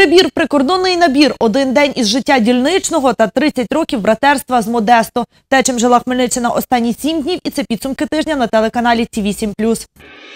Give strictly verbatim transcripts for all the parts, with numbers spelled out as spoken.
Перебір прикордонний набір, один день із життя дільничного та тридцять років братерства з Модесто. Те, чим жила Хмельниччина останні сім днів, і це підсумки тижня на телеканалі Ті вісім плюс.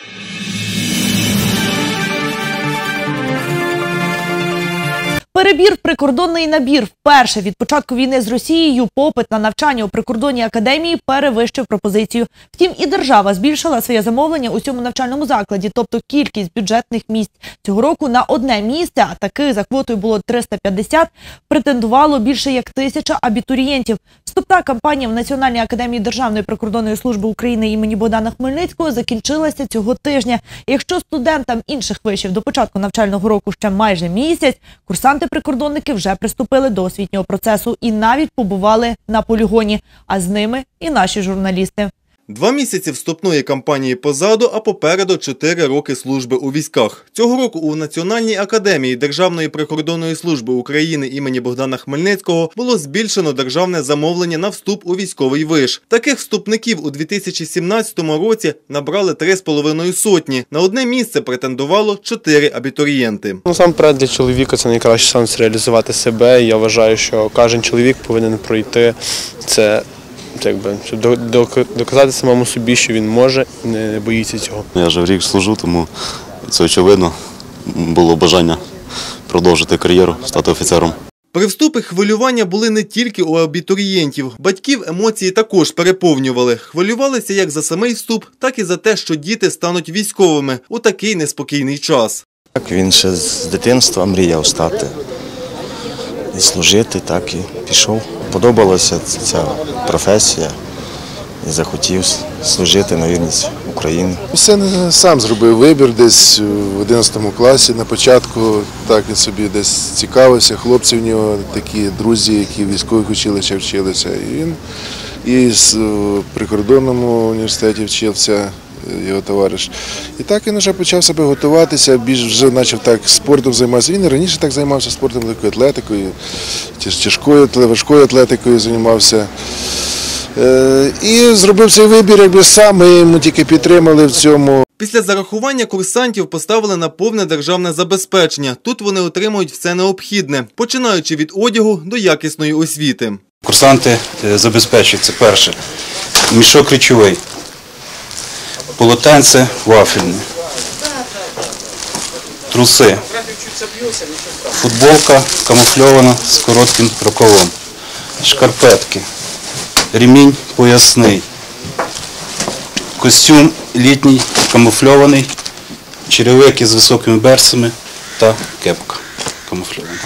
Перебір прикордонний набір. Вперше від початку війни з Росією попит на навчання у прикордонній академії перевищив пропозицію. Втім, і держава збільшила своє замовлення у цьому навчальному закладі, тобто кількість бюджетних місць. Цього року на одне місце, а таких за квотою було триста п'ятдесят, претендувало більше як тисяча абітурієнтів. Вступна кампанія в Національній академії Державної прикордонної служби України імені Богдана Хмельницького закінчилася цього тижня. Якщо студентам інших вишів до початку навчального року ще майже місяць, курсанти-прикордонники вже приступили до освітнього процесу і навіть побували на полігоні, а з ними і наші журналісти. Два місяці вступної кампанії позаду, а попереду чотири роки служби у військах. Цього року у Національній академії Державної прикордонної служби України імені Богдана Хмельницького було збільшено державне замовлення на вступ у військовий виш. Таких вступників у дві тисячі сімнадцятому році набрали три з половиною сотні. На одне місце претендувало чотири абітурієнти. Насамперед для чоловіка це найкращий шанс реалізувати себе. Я вважаю, що кожен чоловік повинен пройти це. Якби, щоб доказати самому собі, що він може і не боїться цього. Я вже рік служу, тому це очевидно. Було бажання продовжити кар'єру, стати офіцером. При вступі хвилювання були не тільки у абітурієнтів. Батьків емоції також переповнювали. Хвилювалися як за самий вступ, так і за те, що діти стануть військовими у такий неспокійний час. Він ще з дитинства мріяв стати і служити, так і пішов. Подобалася ця професія і захотів служити на вірність України. Все сам зробив вибір десь в одинадцятому класі. На початку так він собі десь цікавився. Хлопці в нього такі друзі, які в військових училищах вчилися. І він і в прикордонному університеті вчився, його товариш. І так він вже почав себе готуватися, більш вже почав так спортом займатися. Він раніше так займався спортом, легкою атлетикою, тяжкою, важкою атлетикою займався. І зробив цей вибір якби сам, ми йому тільки підтримали в цьому. Після зарахування курсантів поставили на повне державне забезпечення. Тут вони отримують все необхідне, починаючи від одягу до якісної освіти. Курсанти забезпечуються, перше, мішок речовий, полотенце вафельне, труси, футболка камуфльована з коротким рукавом, шкарпетки, ремінь поясний, костюм літній камуфльований, черевики з високими берцями та кепка камуфльована.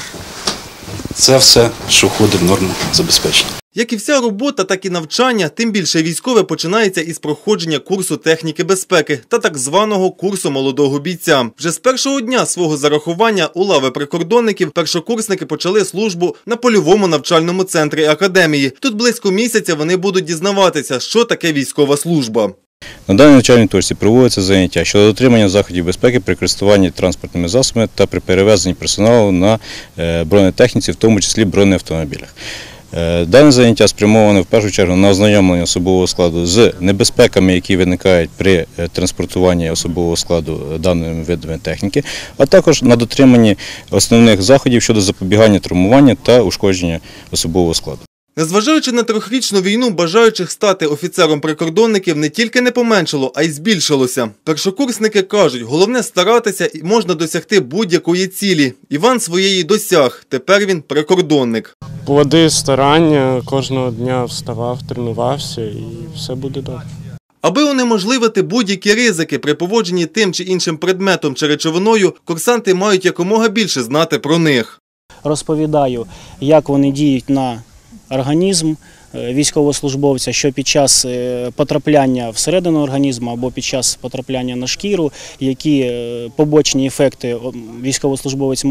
Це все, що входить в норму забезпечення. Як і вся робота, так і навчання, тим більше військове починається із проходження курсу техніки безпеки та так званого курсу молодого бійця. Вже з першого дня свого зарахування у лави прикордонників першокурсники почали службу на польовому навчальному центрі академії. Тут близько місяця вони будуть дізнаватися, що таке військова служба. На даній навчальній точці проводяться заняття щодо дотримання заходів безпеки при користуванні транспортними засобами та при перевезенні персоналу на бронетехніці, в тому числі бронеавтомобілях. Дане заняття спрямоване в першу чергу на ознайомлення особового складу з небезпеками, які виникають при транспортуванні особового складу даними видами техніки, а також на дотриманні основних заходів щодо запобігання травмування та ушкодження особового складу. Незважаючи на трьохрічну війну, бажаючих стати офіцером прикордонників не тільки не поменшало, а й збільшилося. Першокурсники кажуть, головне старатися і можна досягти будь-якої цілі. Іван своєї досяг, тепер він прикордонник. Плоди старання, кожного дня вставав, тренувався і все буде добре. Аби унеможливити будь-які ризики при поводженні тим чи іншим предметом чи речовиною, курсанти мають якомога більше знати про них. Розповідаю, як вони діють на організм військовослужбовця, що під час потрапляння всередину організму або під час потрапляння на шкіру, які побочні ефекти військовослужбовець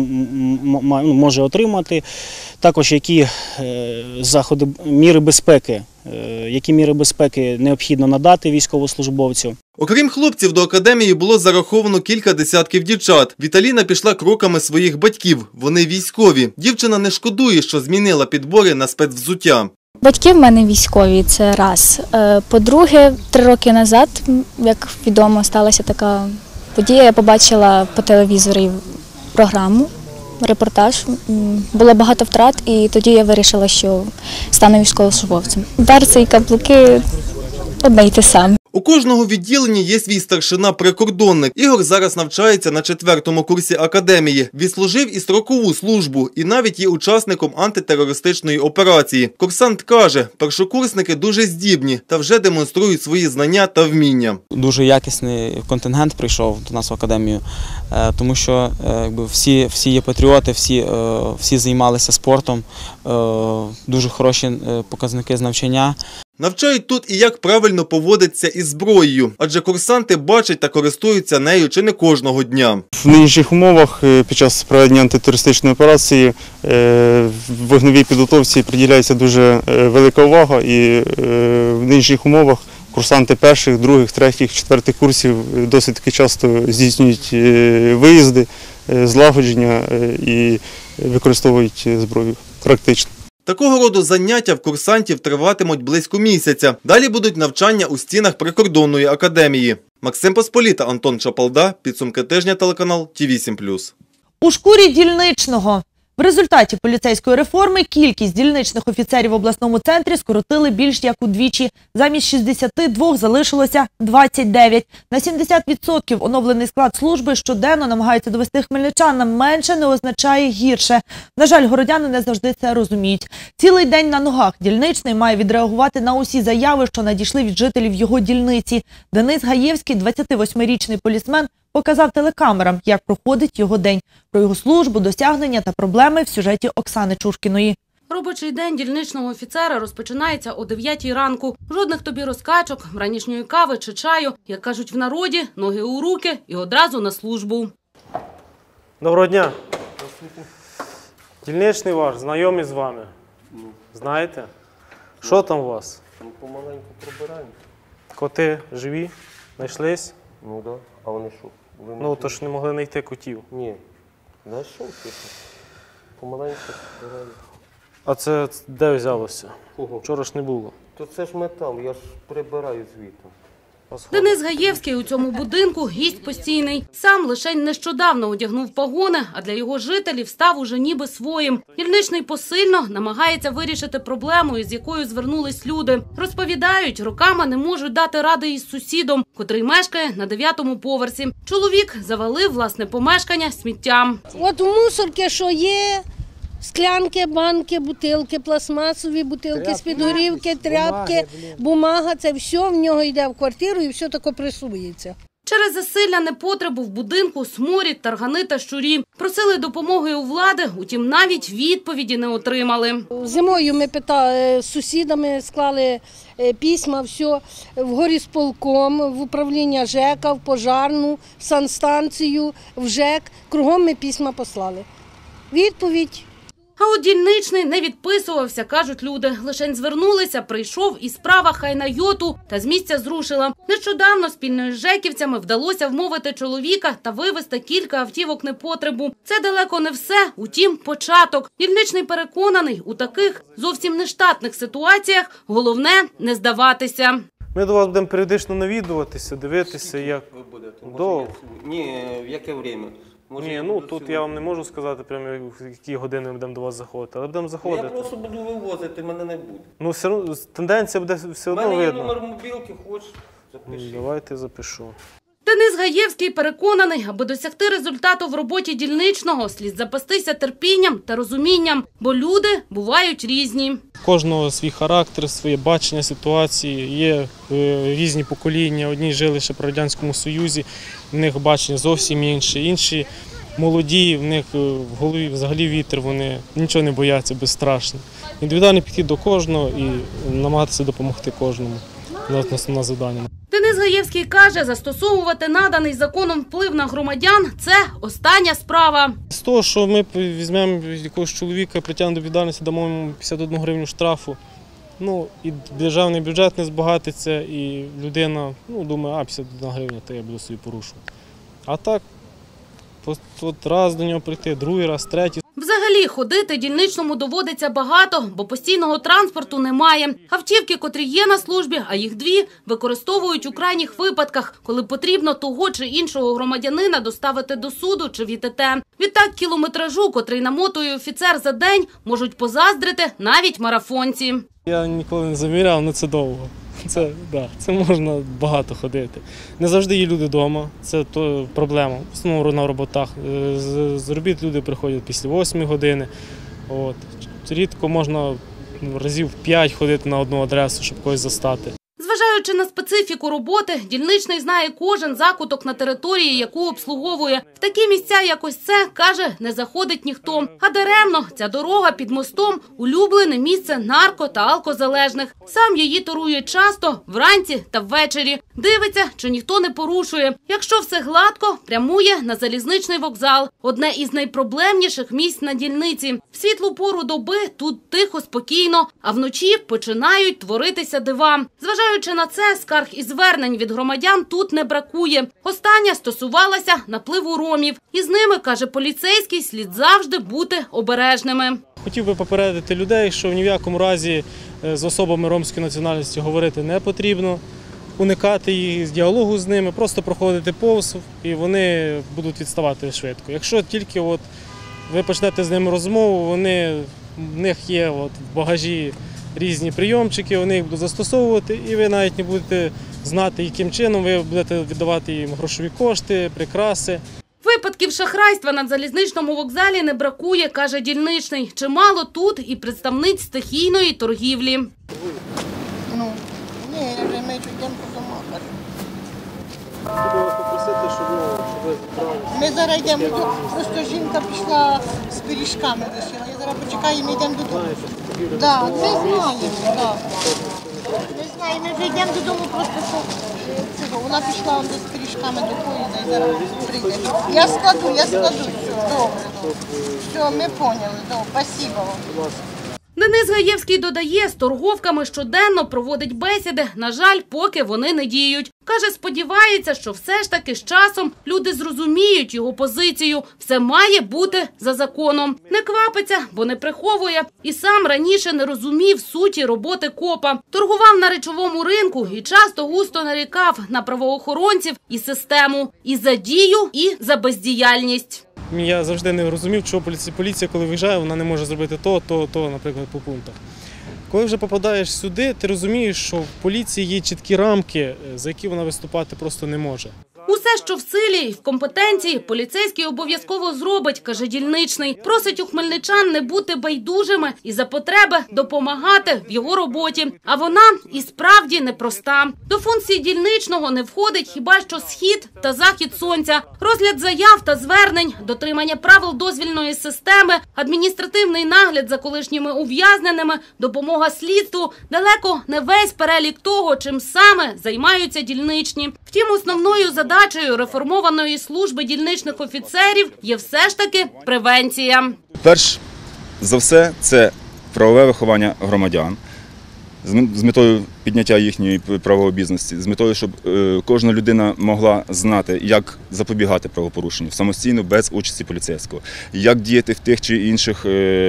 може отримати, також які заходи, міри безпеки, які міри безпеки необхідно надати військовослужбовцю. Окрім хлопців, до академії було зараховано кілька десятків дівчат. Віталіна пішла кроками своїх батьків. Вони військові. Дівчина не шкодує, що змінила підбори на спецвзуття. Батьки в мене військові, це раз. По-друге, три роки назад, як відомо, сталася така подія. Я побачила по телевізорі програму репортаж. М, Було багато втрат, і тоді я вирішила, що стану військовослужбовцем. Берці і каблуки одне й те саме. У кожного відділення є свій старшина-прикордонник. Ігор зараз навчається на четвертому курсі академії. Відслужив і строкову службу, і навіть є учасником антитерористичної операції. Курсант каже, першокурсники дуже здібні та вже демонструють свої знання та вміння. Дуже якісний контингент прийшов до нас в академію, тому що якби, всі, всі є патріоти, всі, всі займалися спортом, дуже хороші показники з навчання. Навчають тут і як правильно поводиться із зброєю, адже курсанти бачать та користуються нею чи не кожного дня. В нинішніх умовах під час проведення антитерористичної операції в вогневій підготовці приділяється дуже велика увага, і в нинішніх умовах курсанти перших, других, третіх, четвертих курсів досить таки часто здійснюють виїзди, злагодження і використовують зброю практично. Такого роду заняття в курсантів триватимуть близько місяця. Далі будуть навчання у стінах прикордонної академії. Максим Посполіта, Антон Чапалда. Підсумки тижня, телеканал Ті вісім плюс. У шкурі дільничного. В результаті поліцейської реформи кількість дільничних офіцерів в обласному центрі скоротили більш як удвічі. Замість шістдесяти двох залишилося двадцять дев'ять. На сімдесят відсотків оновлений склад служби щоденно намагаються довести хмельничанам. Менше не означає гірше. На жаль, городяни не завжди це розуміють. Цілий день на ногах дільничний має відреагувати на усі заяви, що надійшли від жителів його дільниці. Денис Гаєвський, двадцятивосьмирічний полісмен, показав телекамерам, як проходить його день. Про його службу, досягнення та проблеми в сюжеті Оксани Чушкіної. Робочий день дільничного офіцера розпочинається о дев'ятій ранку. Жодних тобі розкачок, ранішньої кави чи чаю. Як кажуть в народі, ноги у руки і одразу на службу. Доброго дня. Дільничний ваш, знайомий з вами. Знаєте? Що там у вас? Помаленьку пробираємо. Коти живі? Знайшлись? Ну так. А вони що? Ви Ну, то ж не могли знайти котів. Ні. Знайшов тихо. Помаленьку збираємо. А це де взялося? Ого. Вчора ж не було. То це ж метал, я ж прибираю звідти. Денис Гаєвський у цьому будинку гість постійний. Сам лише нещодавно одягнув погони, а для його жителів став уже ніби своїм. Дільничний посильно намагається вирішити проблему, із якою звернулись люди. Розповідають, роками не можуть дати ради із сусідом, котрий мешкає на дев'ятому поверсі. Чоловік завалив власне помешкання сміттям. От у мусорки, що є, склянки, банки, бутилки, пластмасові бутилки, з-під горівки, тряпки, бумага, це все в нього йде в квартиру і все таке пресується. Через засилля непотребу в будинку сморід, таргани та щурі. Просили допомоги у влади, утім навіть відповіді не отримали. Зимою ми питали, з сусідами склали письма, все, в горісполком, в управління ЖЕКа, в пожарну, в санстанцію, в ЖЕК. Кругом ми письма послали. Відповідь. А от дільничний не відписувався, кажуть люди. Лишень звернулися, прийшов і справа хай на йоту та з місця зрушила. Нещодавно спільно з жеківцями вдалося вмовити чоловіка та вивезти кілька автівок непотребу. Це далеко не все, утім початок. Дільничний переконаний, у таких зовсім нештатних ситуаціях головне не здаватися. Ми до вас будемо періодично навідуватися, дивитися, як... Ви будете? Довго? Ні, в яке время? Може, Ні, ну тут я вам не можу сказати, прямо в які години ми будемо до вас заходити, але будемо заходити. Я просто буду вивозити, мене не буде. Ну, все одно, тенденція буде все одно видно. У мене є номер мобілки, хочеш, запиши. Давайте запишу. Денис Гаєвський переконаний, аби досягти результату в роботі дільничного, слід запастися терпінням та розумінням, бо люди бувають різні. Кожного свій характер, своє бачення ситуації, є е, різні покоління, одні жили ще при Радянському Союзі, в них бачення зовсім інше, інші молоді, в них в голові взагалі вітер, вони нічого не бояться, безстрашно. Індивідуальний підхід до кожного і намагатися допомогти кожному на основне завдання. Денис Гаєвський каже, застосовувати наданий законом вплив на громадян – це остання справа. З того, що ми візьмемо якогось чоловіка, притягнемо до відповідальності, дамо йому п'ятдесят одну гривню штрафу, ну, і державний бюджет не збагатиться, і людина ну, думає, а п'ятдесят одна гривня, то я буду собі порушувати. А так, от раз до нього прийти, другий раз, третій. В Взагалі, ходити дільничному доводиться багато, бо постійного транспорту немає. Автівки, котрі є на службі, а їх дві, використовують у крайніх випадках, коли потрібно того чи іншого громадянина доставити до суду чи в І Те Те. Відтак кілометражу, котрий намотує офіцер за день, можуть позаздрити навіть марафонці. Я ніколи не заміряв, але це довго. Це, да, це можна багато ходити. Не завжди є люди вдома, це то проблема. В основному на роботах. З, з робіт люди приходять після восьмої години. От. Рідко можна разів п'ять ходити на одну адресу, щоб когось застати. Зважаючи на специфіку роботи, дільничний знає кожен закуток на території, яку обслуговує. В такі місця, як ось це, каже, не заходить ніхто. А даремно, ця дорога під мостом – улюблене місце нарко- та алкозалежних. Сам її торує часто, вранці та ввечері. Дивиться, чи ніхто не порушує. Якщо все гладко, прямує на залізничний вокзал. Одне із найпроблемніших місць на дільниці. В світлу пору доби тут тихо, спокійно, а вночі починають творитися дива. Зважаючи на це, скарг і звернень від громадян тут не бракує. Остання стосувалася напливу ромів. І з ними, каже поліцейський, слід завжди бути обережними. Хотів би попередити людей, що ні в якому разі з особами ромської національності говорити не потрібно, уникати їх, діалогу з ними, просто проходити повз, і вони будуть відставати швидко. Якщо тільки от ви почнете з ними розмову, вони, в них є от в багажі різні прийомчики, вони їх будуть застосовувати, і ви навіть не будете знати, яким чином ви будете віддавати їм грошові кошти, прикраси. Випадків шахрайства на залізничному вокзалі не бракує, каже дільничний. Чимало тут і представниць стихійної торгівлі. Ну, ні, ми йдемо по домах. Хотів вас попросити, щоб, ну, щоб ви збиралися. Ми зараз йдемо, просто жінка пішла з пиріжками лишила. Я зараз почекаю, ми йдемо додому. Так, ми знаємо, так. Ми знаємо, ми вже йдемо додому, просто цього. Вона пішла з пиріжками до поїзда і зараз прийде. Я складу, я складу, все, добре. Все, ми поняли, добре, спасибо вам. Денис Гаєвський додає, з торговками щоденно проводить бесіди, на жаль, поки вони не діють. Каже, сподівається, що все ж таки з часом люди зрозуміють його позицію. Все має бути за законом. Не квапиться, бо не приховує. І сам раніше не розумів суті роботи копа. Торгував на речовому ринку і часто густо нарікав на правоохоронців і систему. І за дію, і за бездіяльність. Я завжди не розумів, чого поліція, поліція, коли виїжджає, вона не може зробити то, то, то, наприклад, по пунктах. Коли вже попадаєш сюди, ти розумієш, що в поліції є чіткі рамки, за які вона виступати просто не може. Усе, що в силі і в компетенції, поліцейський обов'язково зробить, каже дільничний. Просить у хмельничан не бути байдужими і за потреби допомагати в його роботі. А вона і справді непроста. До функції дільничного не входить хіба що схід та захід сонця, розгляд заяв та звернень, дотримання правил дозвільної системи, адміністративний нагляд за колишніми ув'язненими, допомога слідству – далеко не весь перелік того, чим саме займаються дільничні. Втім, основною задачею реформованої служби дільничних офіцерів є все ж таки превенція. Перш за все, це правове виховання громадян з метою підняття їхньої правообізності, з метою, щоб кожна людина могла знати, як запобігати правопорушенню самостійно, без участі поліцейського, як діяти в тих чи інших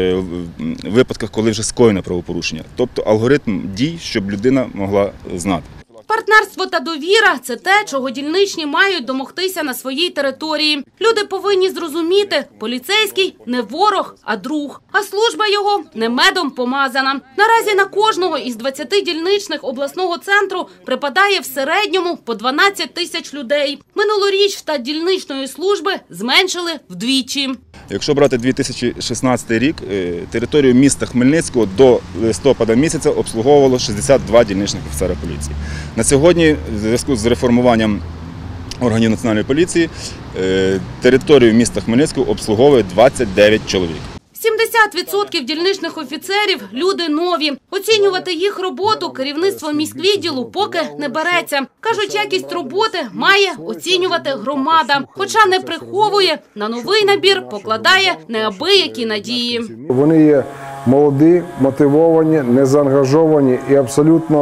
випадках, коли вже скоєно правопорушення. Тобто алгоритм дій, щоб людина могла знати. Партнерство та довіра – це те, чого дільничні мають домогтися на своїй території. Люди повинні зрозуміти – поліцейський не ворог, а друг. А служба його не медом помазана. Наразі на кожного із двадцяти дільничних обласного центру припадає в середньому по дванадцять тисяч людей. Минулоріч штат дільничної служби зменшили вдвічі. Якщо брати дві тисячі шістнадцятий рік, територію міста Хмельницького до листопада місяця обслуговувало шістдесят два дільничних офіцера поліції. На сьогодні, в зв'язку з реформуванням органів національної поліції, територію міста Хмельницького обслуговує двадцять дев'ять чоловік. сімдесят відсотків дільничних офіцерів – люди нові. Оцінювати їх роботу керівництво міськвідділу поки не береться. Кажуть, якість роботи має оцінювати громада. Хоча не приховує, на новий набір покладає неабиякі надії. Вони є молоді, мотивовані, незаангажовані і абсолютно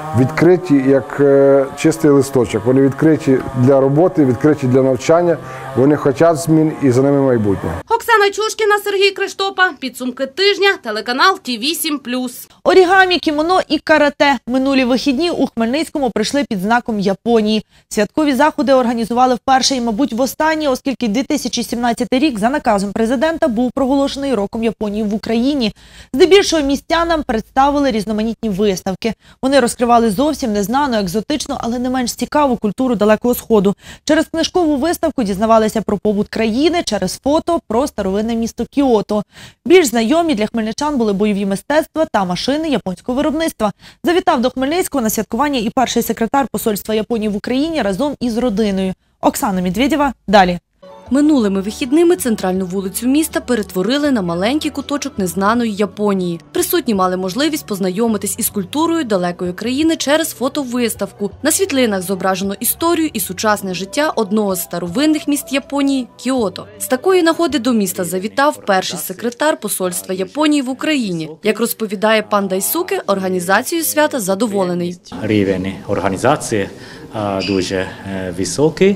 відкриті, як чистий листочок. Вони відкриті для роботи, відкриті для навчання, вони хочуть змін і за ними майбутнє. Оксана Чушкіна, Сергій Криштопа. Підсумки тижня. Телеканал Ті вісім плюс. Орігамі, кімоно і карате. Минулі вихідні у Хмельницькому прийшли під знаком Японії. Святкові заходи організували вперше і, мабуть, востаннє, оскільки дві тисячі сімнадцятий рік за наказом президента був проголошений роком Японії в Україні. Здебільшого містянам представили різноманітні виставки. Вони розкривали зовсім незнану, екзотичну, але не менш цікаву культуру Далекого Сходу. Через книжкову виставку дізнавалися про побут країни, через фото про старовинне місто Кіото. Більш знайомі для хмельничан були бойові мистецтва та машини японського виробництва. Завітав до Хмельницького на святкування і перший секретар посольства Японії в Україні разом із родиною. Оксана Медведєва далі. Минулими вихідними центральну вулицю міста перетворили на маленький куточок незнаної Японії. Присутні мали можливість познайомитись із культурою далекої країни через фотовиставку. На світлинах зображено історію і сучасне життя одного з старовинних міст Японії – Кіото. З такої нагоди до міста завітав перший секретар посольства Японії в Україні. Як розповідає пан Дайсуке, організацією свята задоволений. Рівень організації дуже високий.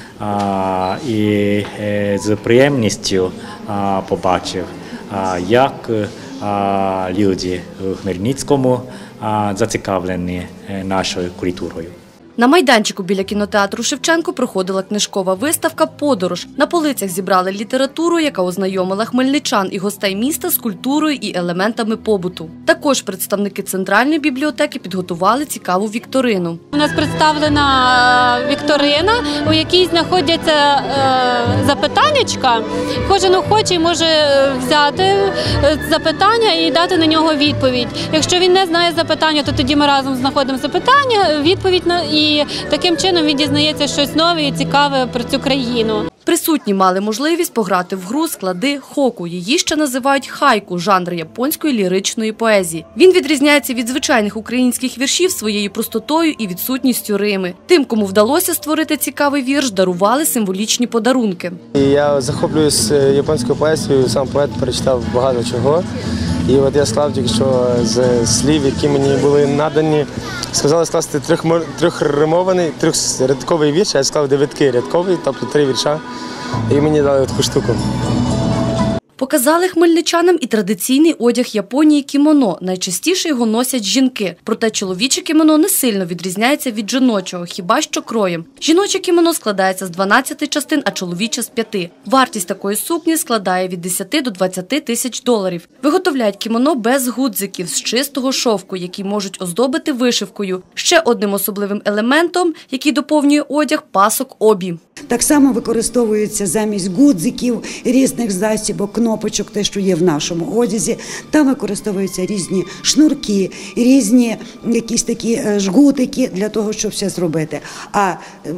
А, і е, з приємністю а, побачив, а, як а, люди у Хмельницькому а, зацікавлені нашою культурою. На майданчику біля кінотеатру Шевченко проходила книжкова виставка «Подорож». На полицях зібрали літературу, яка ознайомила хмельничан і гостей міста з культурою і елементами побуту. Також представники Центральної бібліотеки підготували цікаву вікторину. У нас представлена вікторина, у якій знаходяться запитаннячка. Кожен охочий може взяти запитання і дати на нього відповідь. Якщо він не знає запитання, то тоді ми разом знаходимо запитання, відповідь на і таким чином він дізнається щось нове і цікаве про цю країну. Присутні мали можливість пограти в гру «Склади хоку». Її ще називають хайку – жанр японської ліричної поезії. Він відрізняється від звичайних українських віршів своєю простотою і відсутністю рими. Тим, кому вдалося створити цікавий вірш, дарували символічні подарунки. Я захоплююсь японською поезією, сам поет перечитав багато чого. І от я склав тільки що з слів, які мені були надані. Сказали скласти трьохримований, трьохрядковий вірш, а я склав дев'ятирядковий, тобто три вірша. І мені дали таку штуку. Показали хмельничанам і традиційний одяг Японії – кімоно. Найчастіше його носять жінки. Проте чоловіче кімоно не сильно відрізняється від жіночого, хіба що кроєм. Жіноче кімоно складається з дванадцяти частин, а чоловіче – з п'яти. Вартість такої сукні складає від десяти до двадцяти тисяч доларів. Виготовляють кімоно без гудзиків, з чистого шовку, які можуть оздобити вишивкою. Ще одним особливим елементом, який доповнює одяг – пасок обі. Так само використовується замість гудзиків, різних засібок, кнопочок, те, що є в нашому одязі. Там використовуються різні шнурки, різні якісь такі жгутики для того, щоб все зробити. А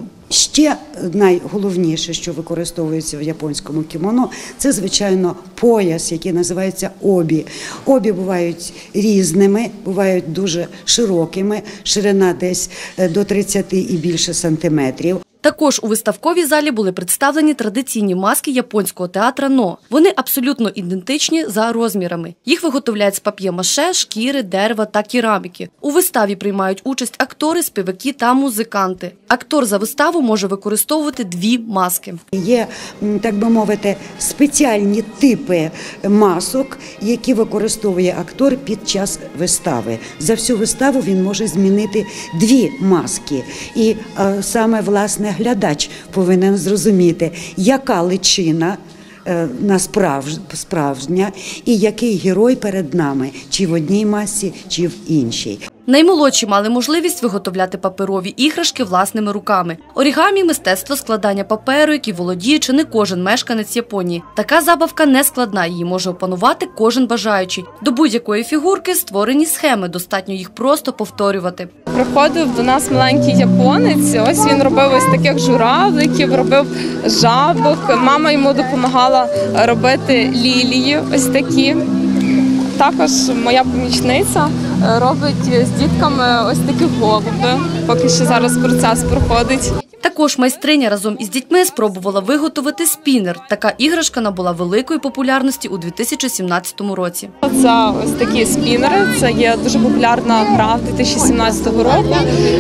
ще найголовніше, що використовується в японському кімоно, це, звичайно, пояс, який називається обі. Обі бувають різними, бувають дуже широкими, ширина десь до тридцяти і більше сантиметрів. Також у виставковій залі були представлені традиційні маски японського театра «Но». Вони абсолютно ідентичні за розмірами. Їх виготовляють з пап'є-маше, шкіри, дерева та кераміки. У виставі приймають участь актори, співаки та музиканти. Актор за виставу може використовувати дві маски. Є, так би мовити, спеціальні типи масок, які використовує актор під час вистави. За всю виставу він може змінити дві маски. І е, саме, власне, глядач повинен зрозуміти, яка личина на справжня і який герой перед нами, чи в одній масці, чи в іншій. Наймолодші мали можливість виготовляти паперові іграшки власними руками. Орігамі – мистецтво складання паперу, які володіє чи не кожен мешканець Японії. Така забавка не складна, її може опанувати кожен бажаючий. До будь-якої фігурки створені схеми, достатньо їх просто повторювати. Приходив до нас маленький японець, ось він робив ось таких журавликів, робив жабок. Мама йому допомагала робити лілії ось такі. Також моя помічниця робить з дітками ось такі голуби, поки що зараз процес проходить. Також майстриня разом із дітьми спробувала виготовити спінер. Така іграшка набула великої популярності у дві тисячі сімнадцятому році. Це ось такі спінери, це є дуже популярна гра дві тисячі сімнадцятого року.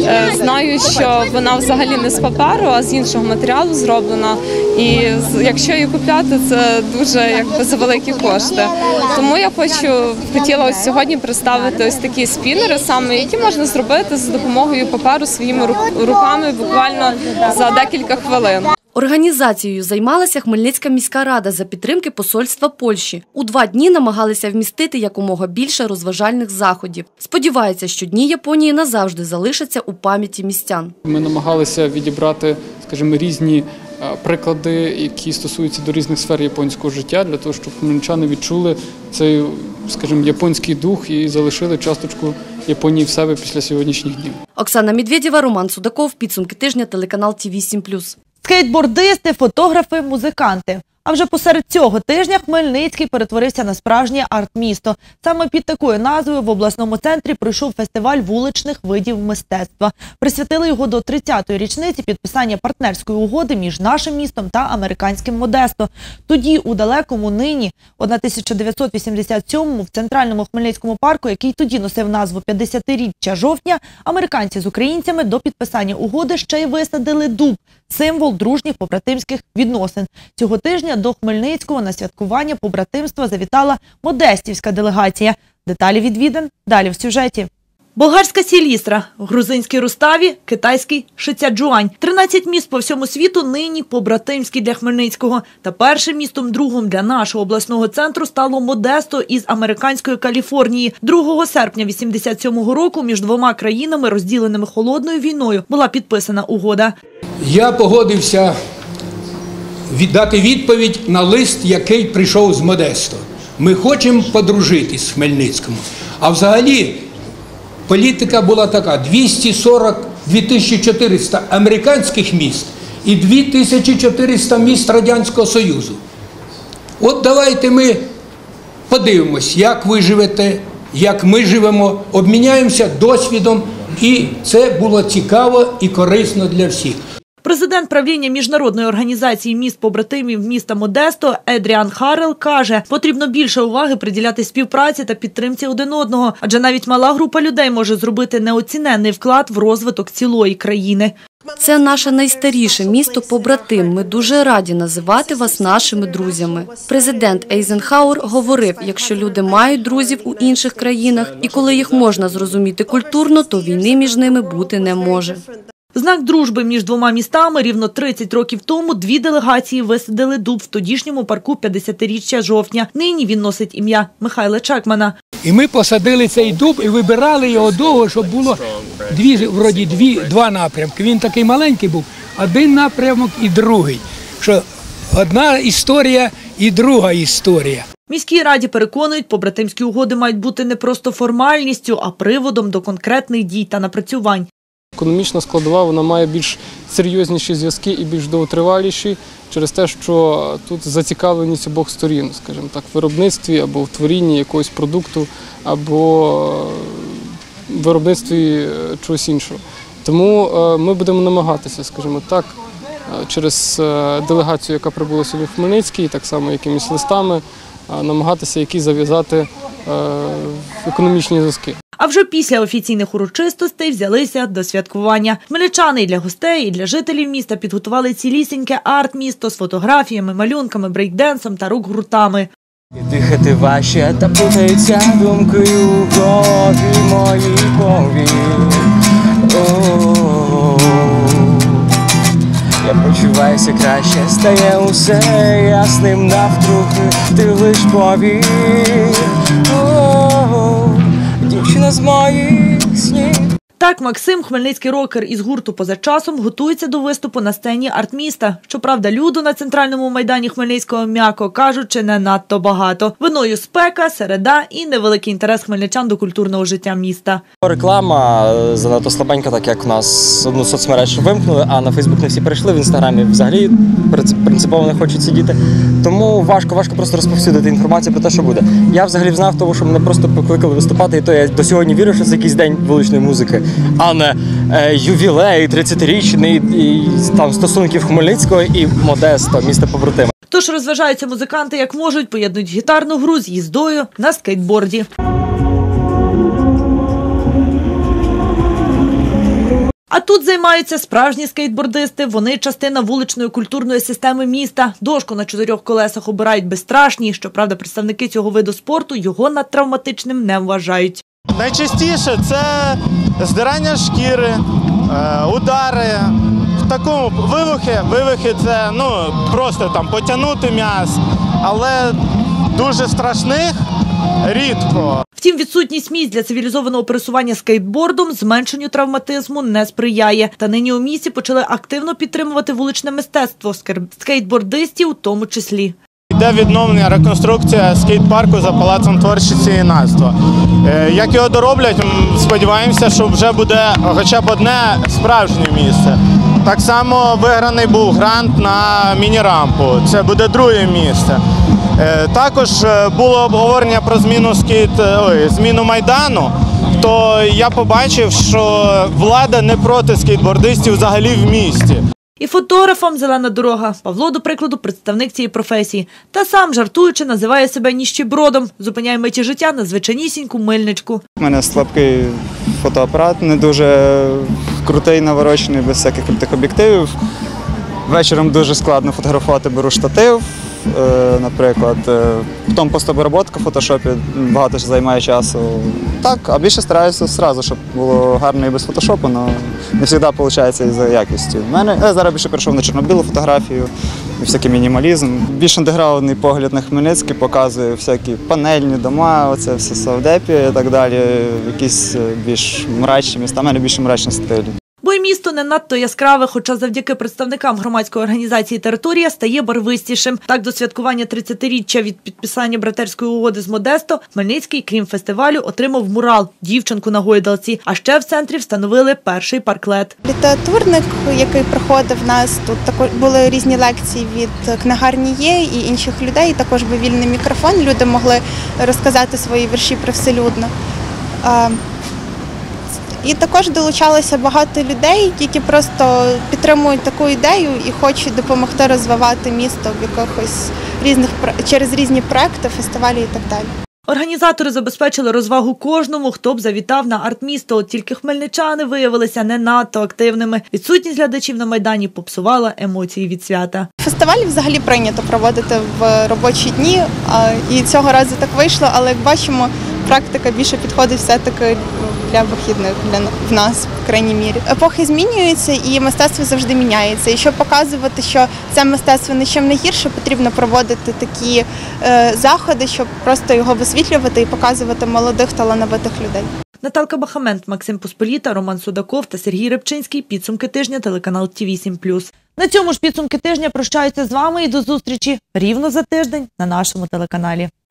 Знаю, що вона взагалі не з паперу, а з іншого матеріалу зроблена. І якщо її купляти, це дуже якби за великі кошти. Тому я хочу, хотіла ось сьогодні представити ось такі спінери, саме які можна зробити за допомогою паперу своїми руками буквально за декілька хвилин. Організацією займалася Хмельницька міська рада за підтримки посольства Польщі. У два дні намагалися вмістити якомога більше розважальних заходів. Сподіваються, що Дні Японії назавжди залишаться у пам'яті містян. Ми намагалися відібрати, скажімо, різні приклади, які стосуються до різних сфер японського життя, для того, щоб хмельничани відчули цей, скажімо, японський дух і залишили часточку Японії в себе після сьогоднішніх днів. Оксана Медведєва, Роман Судаков, підсумки тижня, телеканал Ті вісім плюс. Скейтбордисти, фотографи, музиканти. А вже посеред цього тижня Хмельницький перетворився на справжнє арт-місто. Саме під такою назвою в обласному центрі пройшов фестиваль вуличних видів мистецтва. Присвятили його до тридцятої річниці підписання партнерської угоди між нашим містом та американським Модесто. Тоді, у далекому нині, тисяча дев'ятсот вісімдесят сьомому, в центральному Хмельницькому парку, який тоді носив назву п'ятдесятиріччя жовтня, американці з українцями до підписання угоди ще й висадили дуб – символ дружніх побратимських відносин. Цього тижня до Хмельницького на святкування побратимства завітала модестівська делегація. Деталі відвідин далі в сюжеті. Болгарська Сілістра, грузинський Руставі, китайський Шицяджуань. тринадцять міст по всьому світу нині побратимські для Хмельницького. Та першим містом другом для нашого обласного центру стало Модесто із американської Каліфорнії. другого серпня вісімдесят сьомого року між двома країнами, розділеними холодною війною, була підписана угода. Я погодився віддати відповідь на лист, який прийшов з Модесто. Ми хочемо подружитись в Хмельницькому. А взагалі політика була така: двісті сорок дві тисячі чотириста американських міст і дві тисячі чотириста міст Радянського Союзу. От давайте ми подивимось, як ви живете, як ми живемо, обміняємося досвідом, і це було цікаво і корисно для всіх. Президент правління міжнародної організації міст-побратимів міста Модесто Едріан Харрел каже, потрібно більше уваги приділяти співпраці та підтримці один одного, адже навіть мала група людей може зробити неоціненний вклад в розвиток цілої країни. Це наше найстаріше місто-побратим. Ми дуже раді називати вас нашими друзями. Президент Ейзенхауер говорив, якщо люди мають друзів у інших країнах і коли їх можна зрозуміти культурно, то війни між ними бути не може. В знак дружби між двома містами рівно тридцять років тому дві делегації висадили дуб в тодішньому парку п'ятдесятиріччя жовтня. Нині він носить ім'я Михайла Чекмана. І ми посадили цей дуб і вибирали його довго, щоб було дві, вроді, дві, два напрямки. Він такий маленький був, один напрямок і другий. Що одна історія і друга історія. Міській раді переконують, побратимські угоди мають бути не просто формальністю, а приводом до конкретних дій та напрацювань. Економічна складова, вона має більш серйозніші зв'язки і більш довготриваліші через те, що тут зацікавленість обох сторін, скажімо так, в виробництві або в творінні якогось продукту, або в виробництві чогось іншого. Тому ми будемо намагатися, скажімо так, через делегацію, яка прибула сьогодні в Хмельницький, так само якимись листами, намагатися якісь зав'язати економічні зв'язки. А вже після офіційних урочистостей взялися до святкування. Хмельничани і для гостей, і для жителів міста підготували цілісіньке арт-місто з фотографіями, малюнками, брейкденсом та рок-гуртами. Дихати важче та плутаються думкою в голові моїй пові. Я почуваюся краще, стає усе ясним навкруги, ти лиш повір. Дівчина з моїх снів. Так, Максим, хмельницький рокер із гурту «Поза часом», готується до виступу на сцені арт-міста. Щоправда, люду на центральному майдані Хмельницького, м'яко кажучи, не надто багато. Виною спека, середа і невеликий інтерес хмельничан до культурного життя міста. Реклама занадто слабенька, так як в нас одну соцмереж вимкнули, а на Фейсбук не всі перейшли, в Інстаграмі взагалі принципово не хочуть сидіти. Тому важко, важко просто розповсюдити інформацію про те, що буде. Я взагалі знав того, що мене просто покликали виступати, і то я до сьогодні вірю, що це якийсь день вуличної музики. а не е, ювілей тридцятирічний і, там стосунків Хмельницького і Модесто, міста побратима. Тож розважаються музиканти як можуть, поєднують гітарну гру з їздою на скейтборді. А тут займаються справжні скейтбордисти. Вони частина вуличної культурної системи міста. Дошку на чотирьох колесах обирають безстрашні. Щоправда, представники цього виду спорту його надтравматичним не вважають. Найчастіше це здирання шкіри, удари. В такому вивихи, вивихи це ну, просто там потягнути м'яз, але дуже страшних рідко. Втім, відсутність місць для цивілізованого пересування скейтбордом зменшенню травматизму не сприяє. Та нині у місті почали активно підтримувати вуличне мистецтво, скейтбордистів у тому числі. Йде відновлення, реконструкція скейт-парку за Палацом творчості і юнацтва. Як його дороблять, сподіваємося, що вже буде хоча б одне справжнє місце. Так само виграний був грант на міні-рампу, це буде друге місце. Також було обговорення про зміну, скейт, ой, зміну Майдану, то я побачив, що влада не проти скейтбордистів взагалі в місті. І фотографом «Зелена дорога» Павло, до прикладу, представник цієї професії. Та сам, жартуючи, називає себе ніщебродом, зупиняє меті життя на звичайнісіньку мильничку. У мене слабкий фотоапарат, не дуже крутий, наворочений, без всяких крутих об'єктивів. Вечором дуже складно фотографувати, беру штатив, наприклад. Потім постоброботка в фотошопі багато займає часу. Так, а більше стараюся одразу, щоб було гарно і без фотошопу, але не завжди виходить із-за якості. У мене я зараз більше перейшов на чорно-білу фотографію, і всякий мінімалізм. Більш андеграундний погляд на Хмельницький показує всякі панельні дома, оце все Савдепі і так далі, якісь більш мрачні міста. У мене більше мрачний стиль. Бо й місто не надто яскраве, хоча завдяки представникам громадської організації «Територія» стає барвистішим. Так, до святкування тридцятиріччя від підписання братерської угоди з Модесто Хмельницький, крім фестивалю, отримав мурал «Дівчинку на гойдалці». А ще в центрі встановили перший парклет. Літературник, який проходив в нас, тут також були різні лекції від книгарні «Є» і інших людей, також був вільний мікрофон, люди могли розказати свої вірші привселюдно. І також долучалося багато людей, які просто підтримують таку ідею і хочуть допомогти розвивати місто в якихось різних через різні проекти, фестивалі і так далі. Організатори забезпечили розвагу кожному, хто б завітав на арт-місто. От тільки хмельничани виявилися не надто активними. Відсутність глядачів на Майдані попсувала емоції від свята. Фестиваль взагалі прийнято проводити в робочі дні, і цього разу так вийшло, але як бачимо, практика більше підходить все-таки для вихідних, для в нас, в крайній мірі. Епохи змінюються і мистецтво завжди міняється. І щоб показувати, що це мистецтво нічим не гірше, потрібно проводити такі е, заходи, щоб просто його висвітлювати і показувати молодих талановитих людей. Наталка Бахамент, Максим Посполіта, Роман Судаков та Сергій Рибчинський. Підсумки тижня, телеканал Ті вісім плюс. На цьому ж підсумки тижня прощаються з вами і до зустрічі рівно за тиждень на нашому телеканалі.